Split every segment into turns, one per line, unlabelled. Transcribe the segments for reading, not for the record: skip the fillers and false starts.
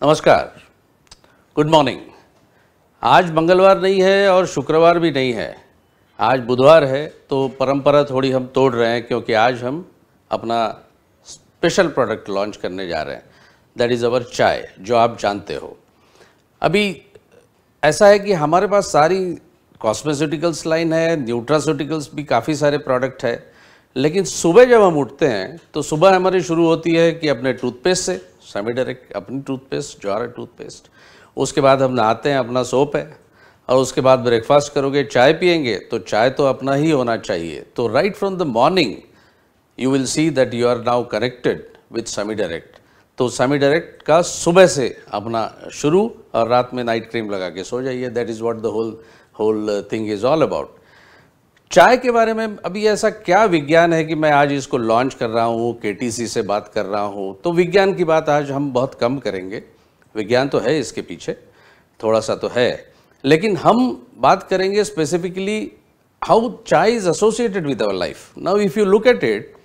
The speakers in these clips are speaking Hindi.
नमस्कार, गुड मॉर्निंग। आज मंगलवार नहीं है और शुक्रवार भी नहीं है, आज बुधवार है। तो परंपरा थोड़ी हम तोड़ रहे हैं क्योंकि आज हम अपना स्पेशल प्रोडक्ट लॉन्च करने जा रहे हैं। दैट इज़ अवर चाय, जो आप जानते हो। अभी ऐसा है कि हमारे पास सारी कॉस्मेटिकल्स लाइन है, न्यूट्रास्यूटिकल्स भी काफ़ी सारे प्रोडक्ट है। लेकिन सुबह जब हम उठते हैं तो सुबह हमारी शुरू होती है कि अपने टूथपेस्ट से, सेमी डायरेक्ट अपनी टूथपेस्ट, ज्वार टूथपेस्ट। उसके बाद हम नहाते हैं, अपना सोप है, और उसके बाद ब्रेकफास्ट करोगे, चाय पियेंगे, तो चाय तो अपना ही होना चाहिए। तो right from the morning you will see that you are now connected with semi direct. तो सेमी डायरेक्ट का सुबह से अपना शुरू, और रात में नाइट क्रीम लगा के सो जाइए। That is what the whole thing is all about. चाय के बारे में अभी ऐसा क्या विज्ञान है कि मैं आज इसको लॉन्च कर रहा हूँ, केटीसी से बात कर रहा हूँ। तो विज्ञान की बात आज हम बहुत कम करेंगे। विज्ञान तो है इसके पीछे, थोड़ा सा तो है, लेकिन हम बात करेंगे specifically how chai is associated with our life. Now if you look at it,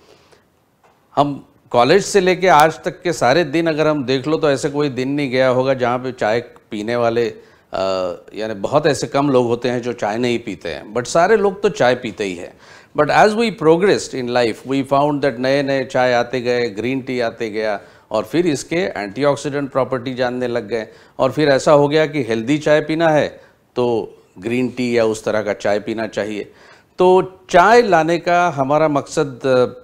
हम कॉलेज से लेके आज तक के सारे दिन अगर हम देख लो तो ऐसे कोई दिन नहीं गया होगा जहाँ पे चाय पीने वाले यानी बहुत ऐसे कम लोग होते हैं जो चाय नहीं पीते हैं, बट सारे लोग तो चाय पीते ही हैं। But as we progressed in life we found that नए नए चाय आते गए, ग्रीन टी आते गया, और फिर इसके एंटीऑक्सीडेंट प्रॉपर्टी जानने लग गए। और फिर ऐसा हो गया कि हेल्दी चाय पीना है तो ग्रीन टी या उस तरह का चाय पीना चाहिए। तो चाय लाने का हमारा मकसद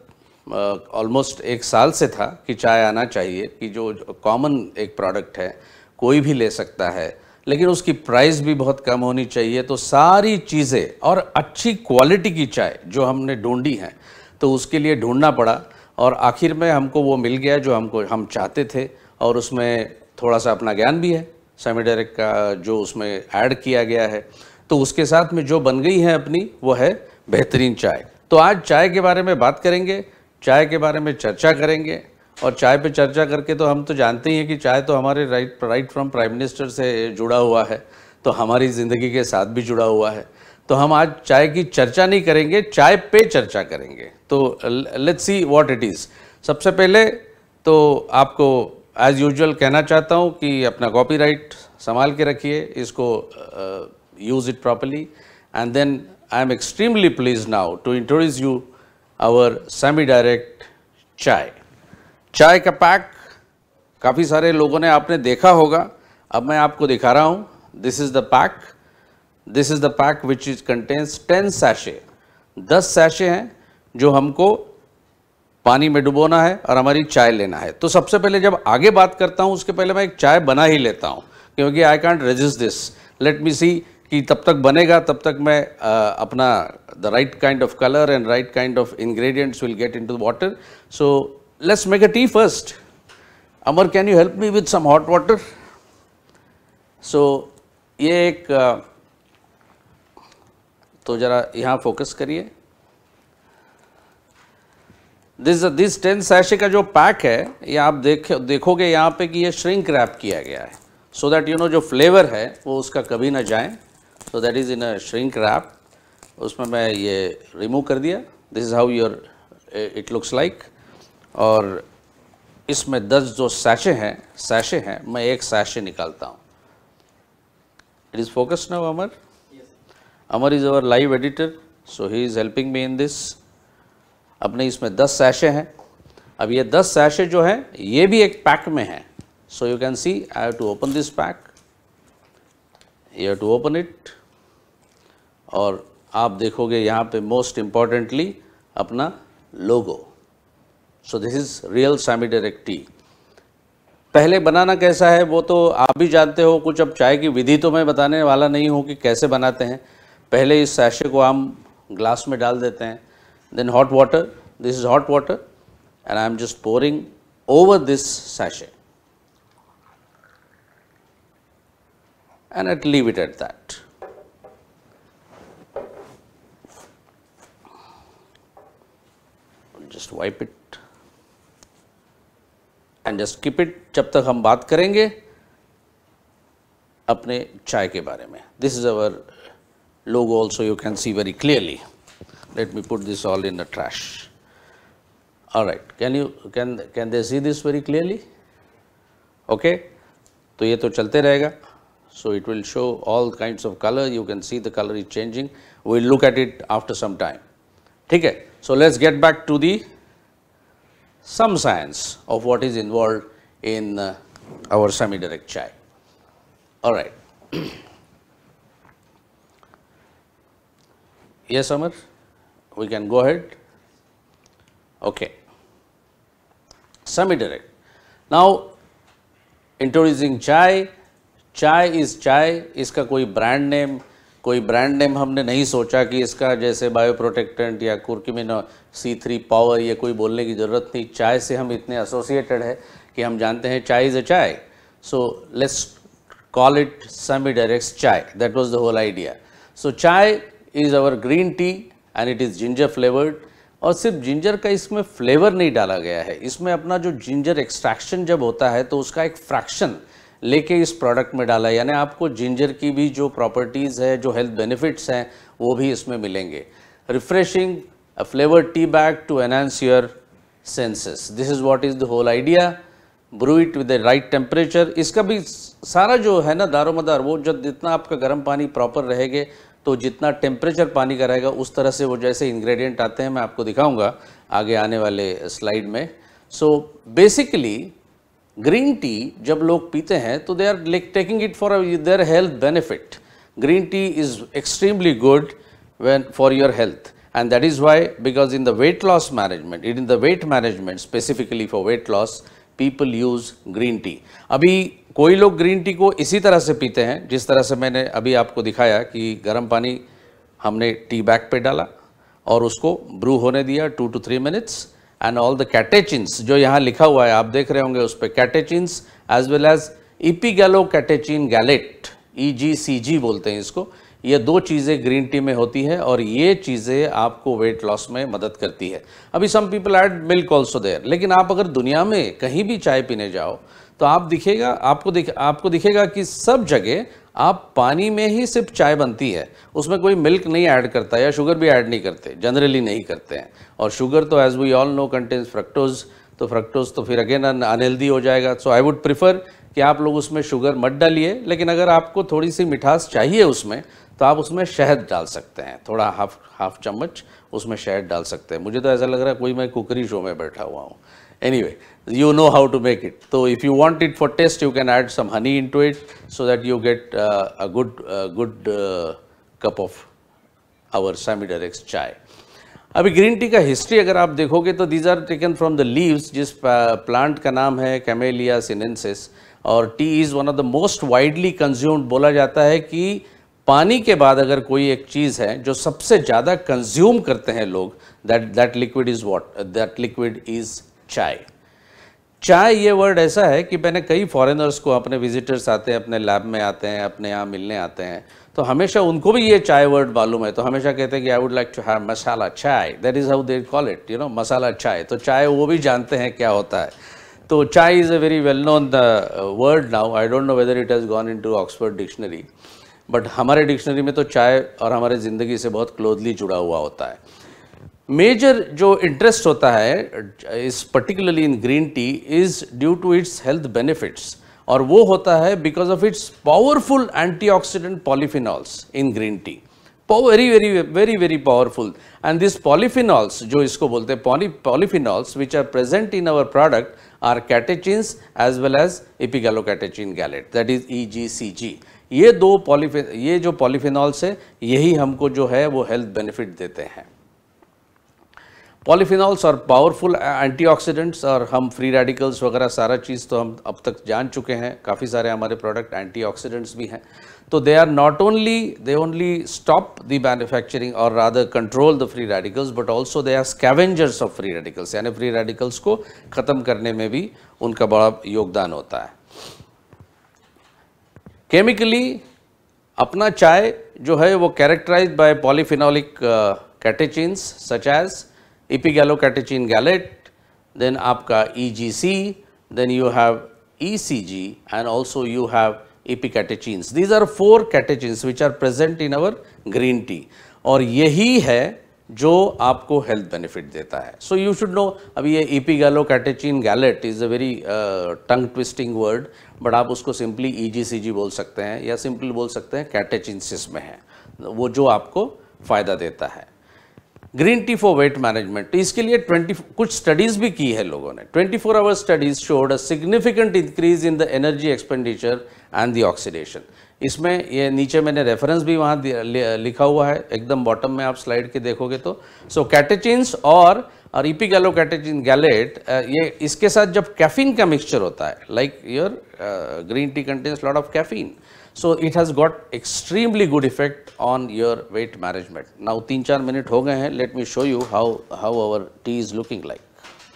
ऑलमोस्ट 1 साल से था कि चाय आना चाहिए, कि जो कॉमन एक प्रोडक्ट है, कोई भी ले सकता है, लेकिन उसकी प्राइस भी बहुत कम होनी चाहिए। तो सारी चीज़ें और अच्छी क्वालिटी की चाय जो हमने ढूंढी हैं, तो उसके लिए ढूंढना पड़ा, और आखिर में हमको वो मिल गया जो हम चाहते थे। और उसमें थोड़ा सा अपना ज्ञान भी है, सेमी डायरेक्ट का जो उसमें ऐड किया गया है। तो उसके साथ में जो बन गई है अपनी, वो है बेहतरीन चाय। तो आज चाय के बारे में बात करेंगे, चाय के बारे में चर्चा करेंगे। और चाय पे चर्चा करके तो हम तो जानते ही हैं कि चाय तो हमारे राइट फ्रॉम प्राइम मिनिस्टर से जुड़ा हुआ है, तो हमारी ज़िंदगी के साथ भी जुड़ा हुआ है। तो हम आज चाय की चर्चा नहीं करेंगे, चाय पे चर्चा करेंगे। तो let's see what it is. सबसे पहले तो आपको एज़ यूजुअल कहना चाहता हूँ कि अपना कॉपीराइट संभाल के रखिए, इसको use it properly. And then I am extremely please now to introduce you our semi direct chai. चाय का पैक काफ़ी सारे लोगों ने आपने देखा होगा, अब मैं आपको दिखा रहा हूँ। This is the pack, this is the pack which is contains 10 sachet. 10 sachet हैं जो हमको पानी में डुबोना है और हमारी चाय लेना है। तो सबसे पहले जब आगे बात करता हूँ उसके पहले मैं एक चाय बना ही लेता हूँ, क्योंकि I can't resist this. Let me see कि तब तक बनेगा, तब तक मैं अपना the right kind of colour and right kind of ingredients will get into the water. So let's make a tea first. Amar, can you help me with some hot water? So ये एक तो जरा यहाँ फोकस करिए। दिस 10 सैशे का जो पैक है, ये आप देखोगे यहाँ पे कि ये श्रिंक रैप किया गया है, सो दैट यू नो जो फ्लेवर है वो उसका कभी ना जाए। So that is in a shrink wrap. उसमें मैं ये रिमूव कर दिया। This is how your it looks like. और इसमें 10 जो सैशे हैं, मैं एक सैशे निकालता हूँ। It is focus now Amar? Amar is our live editor, so he is helping me in this. अपने इसमें 10 सैशे हैं। अब ये 10 सैशे जो हैं ये भी एक पैक में हैं। So you can see I have to open this pack, you have to open it. और आप देखोगे यहाँ पे मोस्ट इम्पॉर्टेंटली अपना logo. So this is real semi direct tea. पहले बनाना कैसा है वो तो आप भी जानते हो। कुछ अब चाय की विधि तो मैं बताने वाला नहीं हूँ कि कैसे बनाते हैं। पहले इस सैशे को हम ग्लास में डाल देते हैं, then hot water, this is hot water, and I am just pouring over this sachet and I leave it at that. Just wipe it and just keep it, जब तक हम बात करेंगे अपने चाय के बारे में। This is our logo also, you can see very clearly. Let me put this all in the trash. Alright, can they see this very clearly? Okay, तो ये तो चलते रहेगा. So it will show all kinds of color. You can see the color is changing. We'll look at it after some time. ठीक है. So let's get back to the some science of what is involved in our semi-direct chai. All right. Yes, Amar, we can go ahead. Okay. Semi-direct. Now, introducing chai. Chai is chai. इसका कोई ब्रांड नेम हमने नहीं सोचा कि इसका जैसे बायो प्रोटेक्टेंट या कुर्क्यूमिन C3 पावर, ये कोई बोलने की ज़रूरत नहीं. चाय से हम इतने एसोसिएटेड है कि हम जानते हैं चाय is a chai. So let's call it semi direct chai. That was the whole idea. So chai is our green tea and it is ginger flavoured. और सिर्फ जिंजर का इसमें फ्लेवर नहीं डाला गया है. इसमें अपना जो जिंजर एक्सट्रैक्शन जब होता है तो उसका एक फ्रैक्शन लेके इस प्रोडक्ट में डाला है. यानी आपको जिंजर की भी जो प्रॉपर्टीज़ है, जो हेल्थ बेनिफिट्स हैं, वो भी इसमें मिलेंगे. Refreshing a flavoured tea bag to enhance your senses. This is what is the whole idea. Brew it with the right temperature. इसका भी सारा जो है ना दारोमदार, वो जब जितना आपका गर्म पानी प्रॉपर रहेंगे तो जितना टेम्परेचर पानी का रहेगा उस तरह से वो जैसे इंग्रेडिएंट आते हैं, मैं आपको दिखाऊंगा आगे आने वाले स्लाइड में. सो बेसिकली ग्रीन टी जब लोग पीते हैं तो they are like taking it for their health benefit. Green tea is extremely good when for your health, and that is why, because in the weight loss management, in the weight management specifically for weight loss, people use green tea. अभी कोई लोग ग्रीन टी को इसी तरह से पीते हैं जिस तरह से मैंने अभी आपको दिखाया कि गर्म पानी हमने टी बैग पे डाला और उसको ब्रू होने दिया 2 to 3 minutes, and all the catechins जो यहाँ लिखा हुआ है आप देख रहे होंगे उस पर, catechins as well as epigallocatechin gallate, EGCG बोलते हैं इसको. ये 2 चीज़ें ग्रीन टी में होती है और ये चीज़ें आपको वेट लॉस में मदद करती है. अभी some people add milk also there, लेकिन आप अगर दुनिया में कहीं भी चाय पीने जाओ तो आपको दिखेगा कि सब जगह आप पानी में ही सिर्फ चाय बनती है, उसमें कोई मिल्क नहीं ऐड करता या शुगर भी ऐड नहीं करते, जनरली नहीं करते हैं. और शुगर तो as we all know contains fructose, तो फ्रक्टोज तो फिर अगेन अनहेल्दी हो जाएगा. सो आई वुड प्रिफर कि आप लोग उसमें शुगर मत डालिए, लेकिन अगर आपको थोड़ी सी मिठास चाहिए उसमें तो आप उसमें शहद डाल सकते हैं, थोड़ा हाफ चम्मच उसमें शहद डाल सकते हैं. मुझे तो ऐसा लग रहा है कोई मैं कुकरी शो में बैठा हुआ हूँ. Anyway, you know how to make it. So if you want it for taste, you can add some honey into it so that you get a good cup of our semi-direct chai. अभी ग्रीन टी का हिस्ट्री अगर आप देखोगे तो these are taken from the leaves, जिस प्लांट का नाम है कैमेलिया सिनेंसिस. और tea is one of the most widely consumed. बोला जाता है कि पानी के बाद अगर कोई एक चीज़ है जो सबसे ज़्यादा कंज्यूम करते हैं लोग, that liquid is what, that liquid is chai. चाय ये वर्ड ऐसा है कि मैंने कई फॉरेनर्स को, अपने विजिटर्स आते हैं, अपने लैब में आते हैं, अपने यहाँ मिलने आते हैं, तो हमेशा उनको भी ये चाय वर्ड मालूम है. तो हमेशा कहते हैं कि I would like to have masala chai. That is how they call it, you know, masala chai. तो चाय वो भी जानते हैं क्या होता है. तो chai is a very well known word now. I don't know whether it has gone into Oxford dictionary, but हमारे डिक्शनरी में तो चाय और हमारे ज़िंदगी से बहुत क्लोजली जुड़ा हुआ होता है. मेजर जो इंटरेस्ट होता है इस particularly in green tea is due to its health benefits, और वो होता है because of its powerful antioxidant polyphenols in green tea. Very very very very powerful. And this polyphenols जो इसको बोलते हैं polyphenols which are present in our product are catechins as well as epigallocatechin gallate, that is EGCG. ये जो पॉलीफिनॉल्स है यही हमको जो है वो हेल्थ बेनिफिट देते हैं. पॉलीफिनॉल्स और पावरफुल एंटीऑक्सीडेंट्स, और हम फ्री रेडिकल्स वगैरह सारा चीज़ तो हम अब तक जान चुके हैं. काफ़ी सारे हमारे प्रोडक्ट एंटीऑक्सीडेंट्स भी हैं. तो they only stop the manufacturing और rather control the free radicals, but also they are scavengers of free radicals, यानी फ्री रेडिकल्स को ख़त्म करने में भी उनका बड़ा योगदान होता है. केमिकली अपना चाय जो है वो characterised by polyphenolic catechins such as epigallocatechin gallate, then आपका EGC, then you have ECG, and also you have epicatechins. These are 4 catechins which are present in our green tea. और यही है जो आपको हेल्थ बेनिफिट देता है। सो यू शुड नो, अभी ये epigallocatechin gallate is a very tongue twisting word, but आप उसको सिंपली EGCG बोल सकते हैं या सिंपली बोल सकते हैं कैटेचिनसिस में है, वो जो आपको फ़ायदा देता है। Green tea for weight management, तो इसके लिए कुछ स्टडीज़ भी की है लोगों ने। 24 hour studies showed a significant increase in the energy expenditure and the oxidation. इसमें ये नीचे मैंने रेफरेंस भी वहाँ लिखा हुआ है, एकदम बॉटम में आप स्लाइड के देखोगे तो। सो कैटेचिन्स और ईपीगैलोकैटेचिन गैलेट, ये इसके साथ जब कैफीन का मिक्सचर होता है, like your green tea contains lot of caffeine, so it has got extremely good effect on your weight management. Now 3-4 minute हो गए हैं, let me show you how our tea is looking like.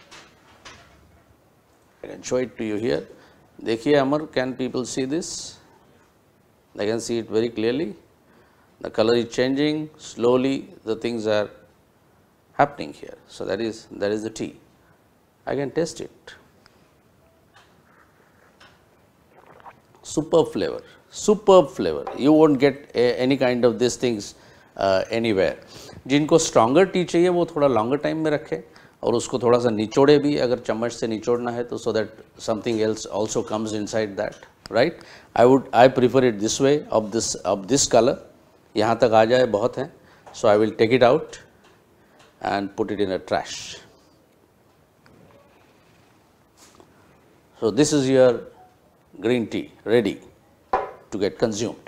I can show it to you here. देखिए Amar, can people see this? They can see it very clearly. The color is changing slowly, the things are happening here. So that is the tea. I can taste it. Superb flavor. Superb flavor. You won't get any kind of these things anywhere. जिनको stronger टी चाहिए वो थोड़ा longer time में रखें और उसको थोड़ा सा निचोड़े भी, अगर चम्मच से निचोड़ना है तो, so that something else also comes inside that, right? I prefer it this way, of this color. यहाँ तक आ जाए बहुत है. So I will take it out and put it in a trash. So this is your green tea ready to get consumed.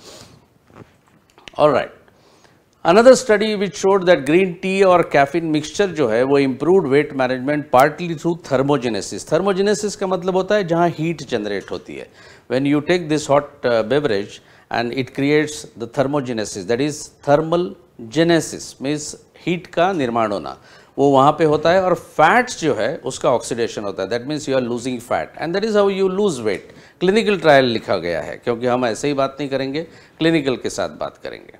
All right. Another study which showed that green tea और caffeine mixture जो है वो improved weight management partly through thermogenesis. Thermogenesis का मतलब होता है जहाँ heat generate होती है. When you take this hot beverage and it creates the thermogenesis, that is thermal genesis means heat का निर्माण होना, वो वहाँ पे होता है और फैट्स जो है उसका ऑक्सीडेशन होता है. That means you are losing fat and that is how you lose weight. Clinical trial लिखा गया है, क्योंकि हम ऐसे ही बात नहीं करेंगे, क्लिनिकल के साथ बात करेंगे.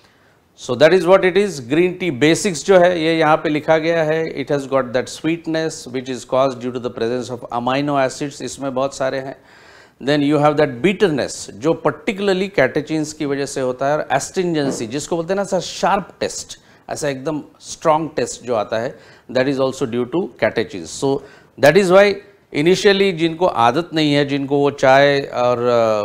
So that is what it is. Green tea basics जो है ये यहाँ पे लिखा गया है. It has got that sweetness which is caused due to the presence of amino acids, इसमें बहुत सारे हैं. Then you have that bitterness जो पर्टिकुलरली कैटेचिन्स की वजह से होता है, और एस्ट्रिंजेंसी जिसको बोलते हैं ना सर शार्प टेस्ट, ऐसा एकदम स्ट्रॉन्ग टेस्ट जो आता है, that is also due to catechins. So that is why initially जिनको आदत नहीं है, जिनको वो चाय और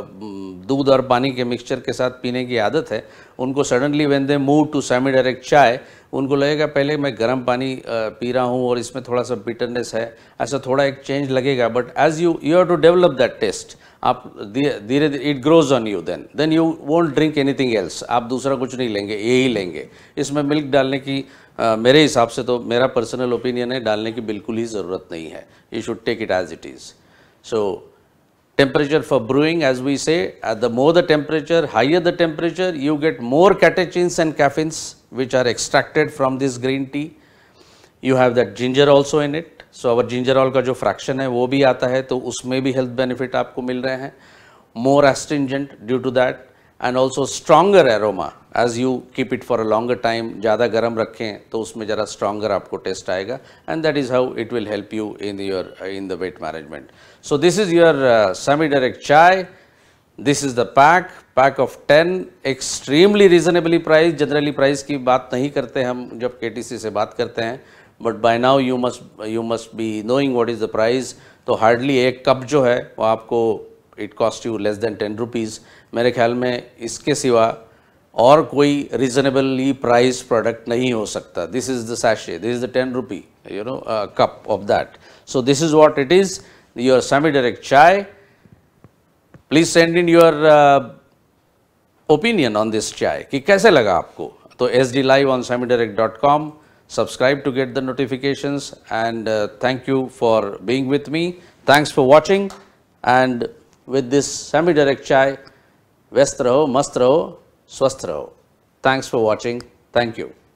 दूध और पानी के मिक्सचर के साथ पीने की आदत है, उनको suddenly when they move to semi direct chai, उनको लगेगा पहले मैं गर्म पानी पी रहा हूँ और इसमें थोड़ा सा बिटरनेस है, ऐसा थोड़ा एक चेंज लगेगा. But as you have to develop that taste, आप धीरे धीरे it grows on you, then you won't drink anything else. आप दूसरा कुछ नहीं लेंगे, यही लेंगे. इसमें मिल्क डालने की मेरे हिसाब से तो, मेरा पर्सनल ओपिनियन है, डालने की बिल्कुल ही ज़रूरत नहीं है. You should take it as it is. So temperature for brewing, as we say, the more the temperature, higher the temperature, you get more catechins and caffeines which are extracted from this green tea. You have that ginger also in it. So our ginger oil का जो fraction है वो भी आता है, तो उसमें भी health benefit आपको मिल रहे हैं. More astringent due to that, and also stronger aroma as you keep it for a longer time. ज़्यादा गर्म रखें तो उसमें ज़रा stronger आपको टेस्ट आएगा, and that is how it will help you in the weight management. So this is your semi-direct chai. This is the pack of 10, extremely reasonably priced. Generally price की बात नहीं करते हम जब KTC से बात करते हैं, but by now you must be knowing what is the price. तो hardly एक कप जो है वो आपको it cost you less than 10 rupees. मेरे ख्याल में इसके सिवा और कोई reasonably priced product नहीं हो सकता. This is the sachet, this is the 10 rupee, cup of that. So this is what it is, your semi-direct chai. Please send in your opinion on this chai कि कैसे लगा आपको. तो SD Live on semidirect.com. Subscribe to get the notifications, and thank you for being with me. Thanks for watching, and with this semi-direct chai, व्यस्त रहो, मस्त रहो, स्वस्थ रहो. Thanks for watching. Thank you.